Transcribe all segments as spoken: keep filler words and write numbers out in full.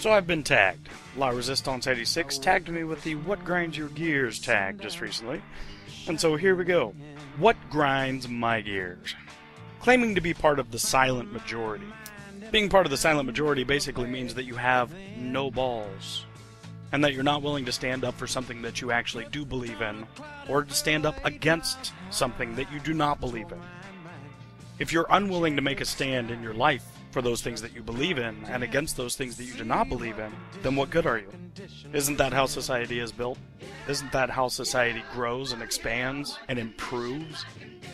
So I've been tagged. La Resistance eighty-six tagged me with the What Grinds Your Gears tag just recently. And so here we go. What grinds my gears? Claiming to be part of the silent majority. Being part of the silent majority basically means that you have no balls. And that you're not willing to stand up for something that you actually do believe in, or to stand up against something that you do not believe in. If you're unwilling to make a stand in your life for those things that you believe in, and against those things that you do not believe in, then what good are you? Isn't that how society is built? Isn't that how society grows and expands and improves?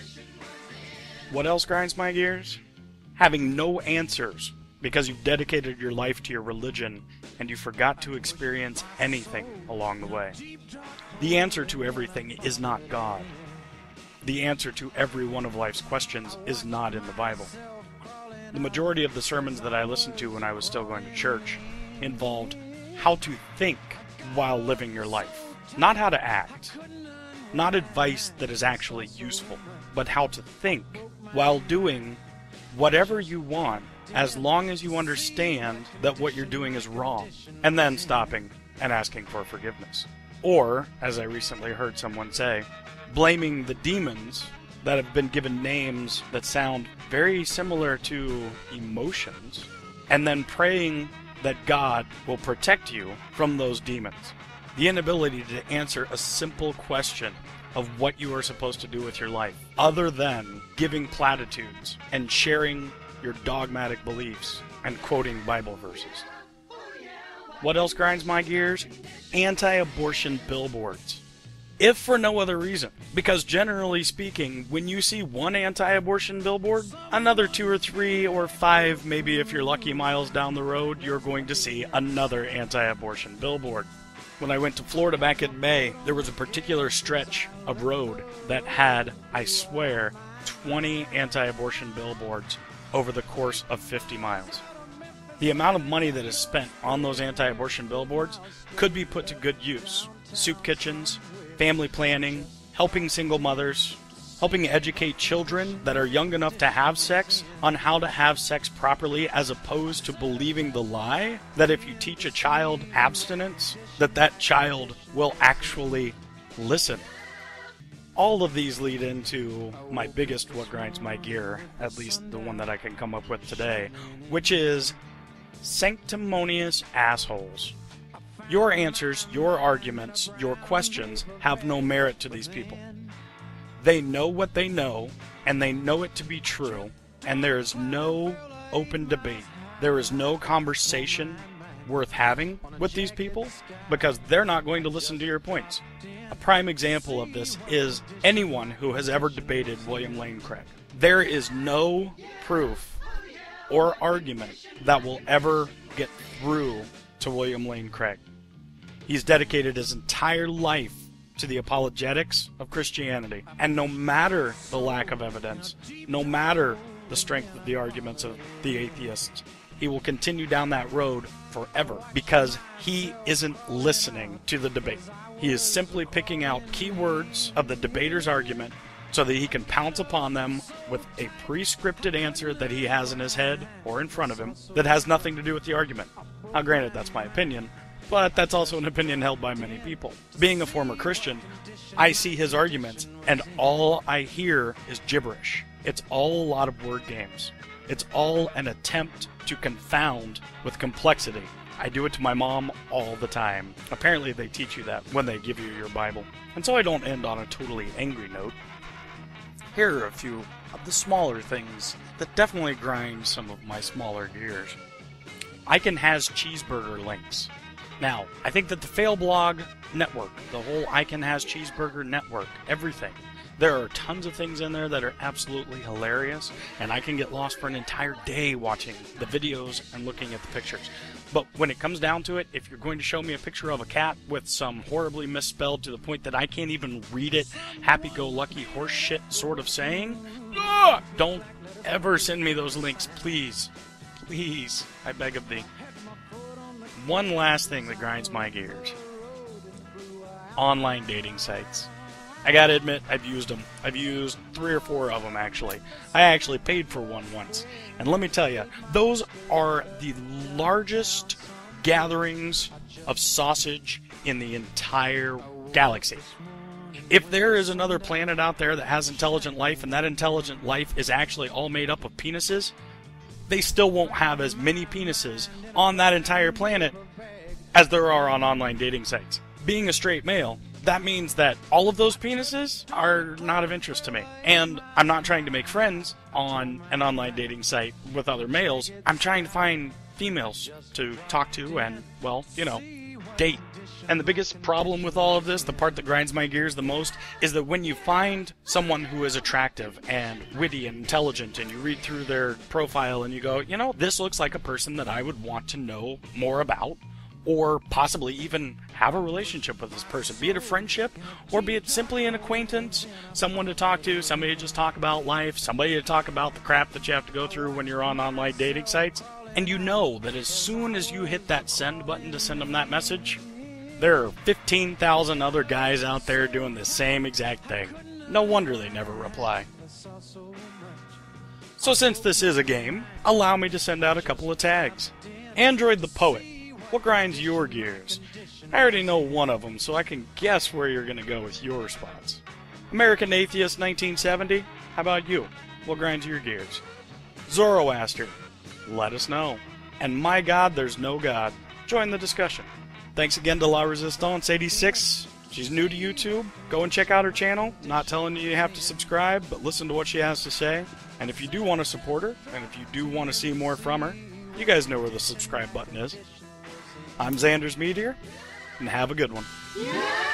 What else grinds my gears? Having no answers because you've dedicated your life to your religion and you forgot to experience anything along the way. The answer to everything is not God. The answer to every one of life's questions is not in the Bible. The majority of the sermons that I listened to when I was still going to church involved how to think while living your life. Not how to act. Not advice that is actually useful, but how to think while doing whatever you want, as long as you understand that what you're doing is wrong, and then stopping and asking for forgiveness. Or, as I recently heard someone say, blaming the demons that have been given names that sound very similar to emotions, and then praying that God will protect you from those demons. The inability to answer a simple question of what you are supposed to do with your life, other than giving platitudes and sharing your dogmatic beliefs and quoting Bible verses. What else grinds my gears? Anti-abortion billboards. If for no other reason, because generally speaking, when you see one anti-abortion billboard, another two or three or five, maybe if you're lucky miles down the road, you're going to see another anti-abortion billboard. When I went to Florida back in May, there was a particular stretch of road that had, I swear, twenty anti-abortion billboards over the course of fifty miles. The amount of money that is spent on those anti-abortion billboards could be put to good use. Soup kitchens, family planning, helping single mothers, helping educate children that are young enough to have sex on how to have sex properly, as opposed to believing the lie that if you teach a child abstinence, that that child will actually listen. All of these lead into my biggest what grinds my gear, at least the one that I can come up with today, which is sanctimonious assholes. Your answers, your arguments, your questions have no merit to these people. They know what they know, and they know it to be true, and there is no open debate. There is no conversation worth having with these people, because they're not going to listen to your points. A prime example of this is anyone who has ever debated William Lane Craig. There is no proof or argument that will ever get through to William Lane Craig. He's dedicated his entire life to the apologetics of Christianity. And no matter the lack of evidence, no matter the strength of the arguments of the atheists, he will continue down that road forever, because he isn't listening to the debate. He is simply picking out keywords of the debater's argument so that he can pounce upon them with a pre-scripted answer that he has in his head or in front of him that has nothing to do with the argument. Now granted, that's my opinion, but that's also an opinion held by many people. Being a former Christian, I see his arguments, and all I hear is gibberish. It's all a lot of word games. It's all an attempt to confound with complexity. I do it to my mom all the time. Apparently they teach you that when they give you your Bible. And so I don't end on a totally angry note. Here are a few of the smaller things that definitely grind some of my smaller gears. Icon has cheeseburger links. Now, I think that the Fail Blog network, the whole Icon Has Cheeseburger network, everything, there are tons of things in there that are absolutely hilarious, and I can get lost for an entire day watching the videos and looking at the pictures. But when it comes down to it, if you're going to show me a picture of a cat with some horribly misspelled to the point that I can't even read it, happy-go-lucky horse shit sort of saying, ugh, don't ever send me those links, please. Please, I beg of thee. One last thing that grinds my gears. Online dating sites. I gotta admit, I've used them. I've used three or four of them, actually. I actually paid for one once. And let me tell you, those are the largest gatherings of sausage in the entire galaxy. If there is another planet out there that has intelligent life, and that intelligent life is actually all made up of penises, they still won't have as many penises on that entire planet as there are on online dating sites. Being a straight male, that means that all of those penises are not of interest to me. And I'm not trying to make friends on an online dating site with other males. I'm trying to find females to talk to and, well, you know, date. And the biggest problem with all of this, the part that grinds my gears the most, is that when you find someone who is attractive and witty and intelligent, and you read through their profile and you go, you know, this looks like a person that I would want to know more about, or possibly even have a relationship with this person, be it a friendship, or be it simply an acquaintance, someone to talk to, somebody to just talk about life, somebody to talk about the crap that you have to go through when you're on online dating sites. And you know that as soon as you hit that send button to send them that message, there are fifteen thousand other guys out there doing the same exact thing. No wonder they never reply. So since this is a game, allow me to send out a couple of tags. Android the Poet, what grinds your gears? I already know one of them, so I can guess where you're going to go with your response. American Atheist nineteen seventy, how about you? What grinds your gears? Zoroaster, let us know. And my God, there's no God. Join the discussion. Thanks again to La Resistance eighty-six. She's new to YouTube. Go and check out her channel. Not telling you you have to subscribe, but listen to what she has to say. And if you do want to support her, and if you do want to see more from her, you guys know where the subscribe button is. I'm Xander's Meteor, and have a good one. Yeah!